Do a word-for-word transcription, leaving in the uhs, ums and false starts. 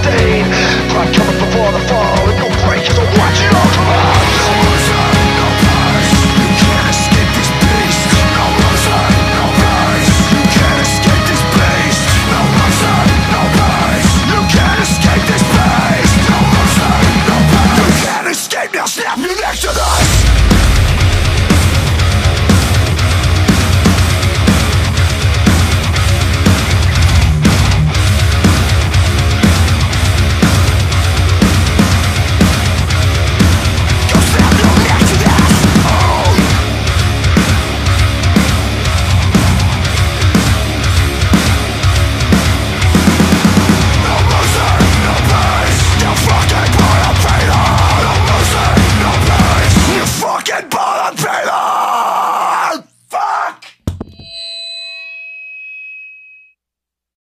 stain. Pride cometh before the fall, and no break is a watch it all collapse. No mercy, no price. You can't escape this beast. No mercy, no price. You can't escape this beast. No mercy, no price. You can't escape this beast. No mercy, no price. You can't escape, now snap your neck to this. Fucking bottom trailer!